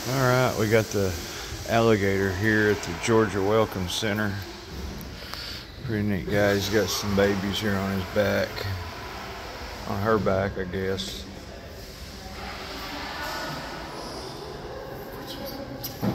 All right, we got the alligator here at the Georgia Welcome Center. Pretty neat guy. He's got some babies here on his back. On her back, I guess.